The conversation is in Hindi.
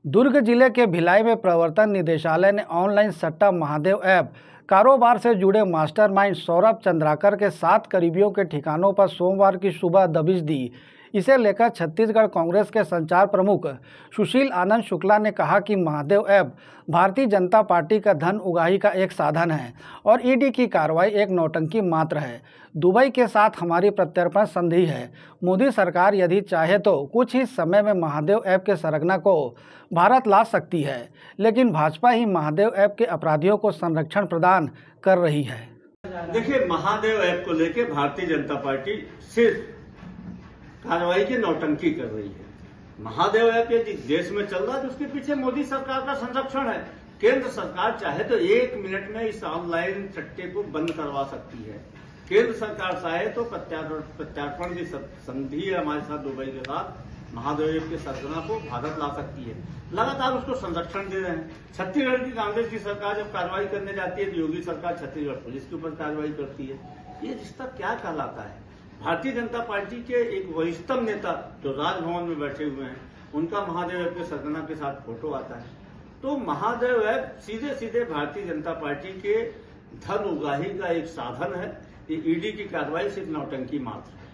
दुर्ग जिले के भिलाई में प्रवर्तन निदेशालय ने ऑनलाइन सट्टा महादेव ऐप कारोबार से जुड़े मास्टरमाइंड सौरभ चंद्राकर के 7 करीबियों के ठिकानों पर सोमवार की सुबह दबिश दी। इसे लेकर छत्तीसगढ़ कांग्रेस के संचार प्रमुख सुशील आनंद शुक्ला ने कहा कि महादेव ऐप भारतीय जनता पार्टी का धन उगाही का एक साधन है और ईडी की कार्रवाई एक नौटंकी मात्र है। दुबई के साथ हमारी प्रत्यर्पण संधि है। मोदी सरकार यदि चाहे तो कुछ ही समय में महादेव ऐप के सरगना को भारत ला सकती है, लेकिन भाजपा ही महादेव ऐप के अपराधियों को संरक्षण प्रदान कर रही है। देखिए, महादेव ऐप को लेकर भारतीय जनता पार्टी सिर्फ कार्रवाई की नौटंकी कर रही है। महादेव ऐप यदि देश में चल रहा है तो उसके पीछे मोदी सरकार का संरक्षण है। केंद्र सरकार चाहे तो 1 मिनट में इस ऑनलाइन सट्टे को बंद करवा सकती है। केंद्र सरकार चाहे तो प्रत्यार्पण की संधि है हमारे साथ दुबई के साथ, महादेव ऐप के सरगना को भारत ला सकती है। लगातार उसको संरक्षण दे रहे हैं। छत्तीसगढ़ की कांग्रेस की सरकार जब कार्रवाई करने जाती है तो योगी सरकार छत्तीसगढ़ पुलिस के ऊपर कार्रवाई करती है। ये रिश्ता क्या कहलाता है? भारतीय जनता पार्टी के एक वरिष्ठतम नेता जो राजभवन में बैठे हुए हैं, उनका महादेव ऐप के सरगना के साथ फोटो आता है। तो महादेव ऐप सीधे सीधे भारतीय जनता पार्टी के धन उगाही का एक साधन है। ये ईडी की कार्रवाई सिर्फ नौटंकी मात्र है।